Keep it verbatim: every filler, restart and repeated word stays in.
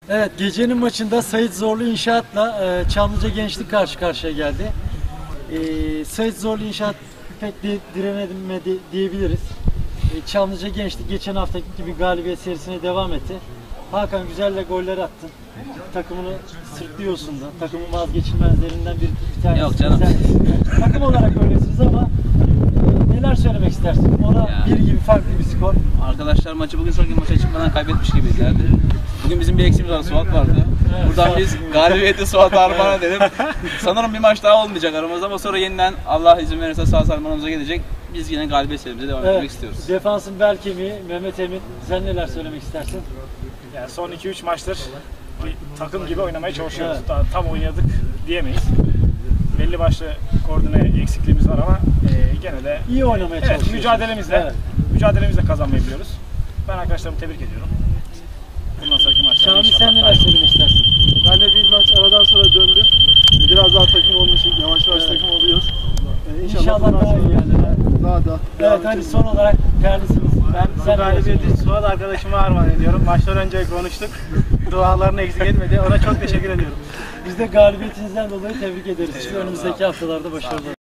Evet, gecenin maçında Sait Zorlu İnşaat'la e, Çamlıca Gençlik karşı karşıya geldi. E, Sait Zorlu İnşaat pek di direnemedi diyebiliriz. E, Çamlıca Gençlik geçen haftaki gibi galibiyet serisine devam etti. Hakan güzelle goller attın. Takımını sırtlıyorsun da. Takımın vazgeçilmezlerinden bir, bir tanesi. Yok canım. Sen, takım olarak öylesiniz ama e, neler söylemek istersin? Ona Ya. bir gibi farklı bir skor. Arkadaşlar maçı bugün sonraki maça çıkmadan kaybetmiş gibiydilerdi. Bugün bizim bir eksiğimiz var, Suat vardı. Evet, Buradan Suat. biz galibiyeti Suat'a armağan edelim. Sanırım bir maç daha olmayacak aramızda ama sonra yeniden Allah izin verirse sağ salim gelecek. Biz yine galibiyet serimize devam Evet, etmek istiyoruz. Defansın bel kemiği Mehmet Emin. Sen neler söylemek istersin? Yani son iki üç maçtır bir takım gibi oynamaya çalışıyoruz. Evet. Daha tam oynadık diyemeyiz. Belli başlı koordine eksikliğimiz var ama e, gene de İyi oynamaya evet, çalışıyorsunuz. mücadelemizle Evet. mücadelemizle kazanmayı biliyoruz. Ben arkadaşlarımı tebrik ediyorum. Bundan sonraki maçlarda Şami inşallah sen neler daha iyi. söylemek istersin? Ben de bir maç aradan sonra döndüm. Biraz daha takım olmuşuz, yavaş yavaş Evet. takım oluyoruz. Ee, İnşallah bundan daha iyi sonra yerlere. Daha da devam Evet, hadi edeceğiz. son olarak değerlisiniz. Ben Sen bu neler galibiyeti söylüyorsun? Suat arkadaşıma armağan ediyorum. Maçtan önce konuştuk. Dualarını eksik etmedi. Ona çok teşekkür ediyorum. Biz de galibiyetinizden dolayı tebrik ederiz. Önümüzdeki haftalarda başarılar.